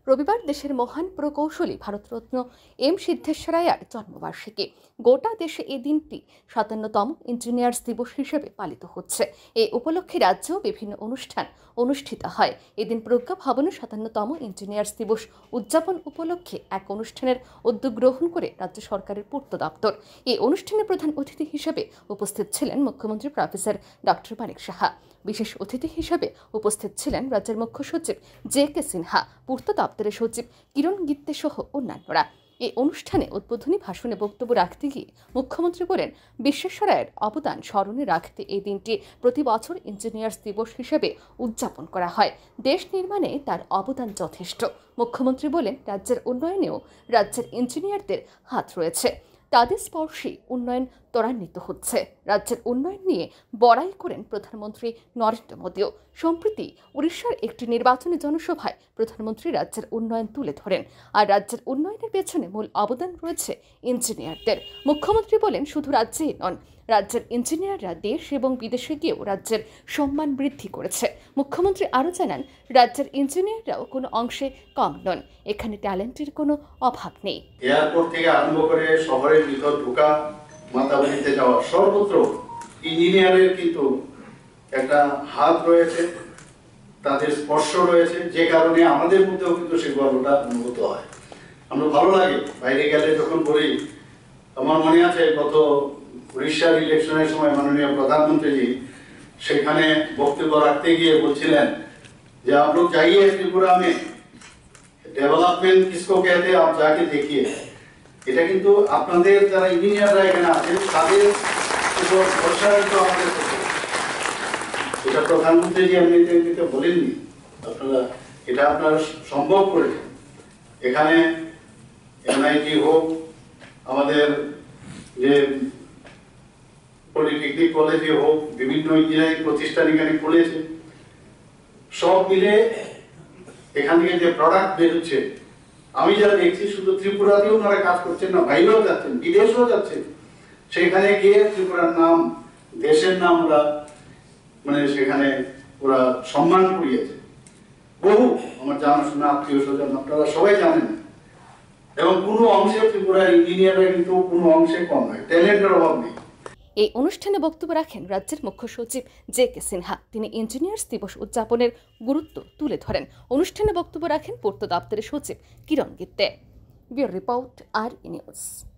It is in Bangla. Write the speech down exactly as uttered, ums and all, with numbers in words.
রবিবার দেশের মহান প্রকৌশলী ভারতরত্ন এম সিদ্ধেশ্বরায়ার জন্মবার্ষিকী। গোটা দেশে এই দিনটি সাতান্নতম ইঞ্জিনিয়ার্স দিবস হিসেবে পালিত হচ্ছে। এই উপলক্ষে রাজ্যেও বিভিন্ন অনুষ্ঠান অনুষ্ঠিত হয়। এদিন প্রজ্ঞা ভবনে সাতান্নতম ইঞ্জিনিয়ার্স দিবস উদযাপন উপলক্ষে এক অনুষ্ঠানের উদ্যোগ গ্রহণ করে রাজ্য সরকারের পূর্ত দপ্তর। এই অনুষ্ঠানে প্রধান অতিথি হিসেবে উপস্থিত ছিলেন মুখ্যমন্ত্রী প্রফেসর ডক্টর মানিক সাহা। বিশেষ অতিথি হিসেবে উপস্থিত ছিলেন রাজ্যের মুখ্য সচিব জে কে সিনহা, পূর্ত দপ্তরের সচিব কিরণ গিত্তে সহ অন্যান্যরা। এই অনুষ্ঠানে উদ্বোধনী ভাষণে বক্তব্য রাখতে গিয়ে মুখ্যমন্ত্রী বলেন, বিশ্বেশ্বরায়ের অবদান স্মরণে রাখতে এই দিনটি প্রতি বছর ইঞ্জিনিয়ার্স দিবস হিসেবে উদযাপন করা হয়। দেশ নির্মাণে তার অবদান যথেষ্ট। মুখ্যমন্ত্রী বলেন, রাজ্যের উন্নয়নেও রাজ্যের ইঞ্জিনিয়ারদের হাত রয়েছে। তাদের স্পর্শে উন্নয়ন ত্বরান্বিত হচ্ছে। রাজ্যের উন্নয়ন নিয়ে বড়াই করেন প্রধানমন্ত্রী নরেন্দ্র মোদীও। সম্প্রতি উড়িষ্যার একটি নির্বাচনী জনসভায় প্রধানমন্ত্রী রাজ্যের উন্নয়ন তুলে ধরেন। আর রাজ্যের উন্নয়নের পেছনে মূল অবদান রয়েছে ইঞ্জিনিয়ারদের। মুখ্যমন্ত্রী বলেন, শুধু রাজ্যেই নন, রাজ্যের ইঞ্জিনিয়াররা দেশ এবং বিদেশে গিয়েও রাজ্যের সম্মান বৃদ্ধি করেছে। মুখ্যমন্ত্রী আরও জানান, রাজ্যের ইঞ্জিনিয়াররাও কোনো অংশে কম নন। এখানে ট্যালেন্টের কোনো অভাব নেই। এয়ারপোর্ট থেকে আরম্ভ করে শহরের ভিতর ঢোকা, মাতাবাড়িতে যাওয়া, সর্বত্র ইঞ্জিনিয়ারের কিন্তু একটা হাত রয়েছে, তাদের স্পর্শ রয়েছে, যে কারণে আমাদের মধ্যেও কিন্তু সেই গর্বটা অনুভূত হয়। আমরা ভালো লাগে বাইরে গেলে যখন বলি। আমার মনে আছে গত উড়িষ্যার ইলেকশনের সময় মাননীয় প্রধানমন্ত্রীজি সেখানে বক্তব্য রাখতে গিয়ে বলছিলেন যে आप लोग जाइए त्रिपुरा में, डेवलपमेंट किसको कहते हैं आप जाके देखिए। এটা কিন্তু আপনাদের যারা ইঞ্জিনিয়াররা এখানে আছেন তাদের উপর ভরসা কিন্তু আমাদের করতে। এটা প্রধানমন্ত্রীজি এমনিতে এমনিতে বলেননি, আপনারা এটা আপনারা সম্ভব করেছেন। এখানে এনআইটি হোক, আমাদের যে পলিটেকনিক কলেজে হোক, বিভিন্ন ইঞ্জিনিয়ারিং প্রতিষ্ঠান এখানে খুলেছে। সব মিলে এখান থেকে যে প্রোডাক্ট বেরোচ্ছে, আমি যা দেখছি শুধু ত্রিপুরাতেও ওনারা কাজ করছেন না, বাইরেও যাচ্ছেন, বিদেশেও যাচ্ছেন। সেখানে গিয়ে ত্রিপুরার নাম, দেশের নাম ওরা মানে সেখানে ওরা সম্মান করিয়েছে। বহু আমার জানাশোনা আত্মীয় স্বজন আপনারা সবাই জানেন। এবং কোনো অংশে ত্রিপুরার ইঞ্জিনিয়াররা কিন্তু কোনো অংশে কম নয়, ট্যালেন্টের অভাব নেই। এই অনুষ্ঠানে বক্তব্য রাখেন রাজ্যের মুখ্য সচিব জে কে সিনহা। তিনি ইঞ্জিনিয়ার্স দিবস উদযাপনের গুরুত্ব তুলে ধরেন। অনুষ্ঠানে বক্তব্য রাখেন পূর্ত দপ্তরের সচিব Kiran Gitte. Bureau report, R E news.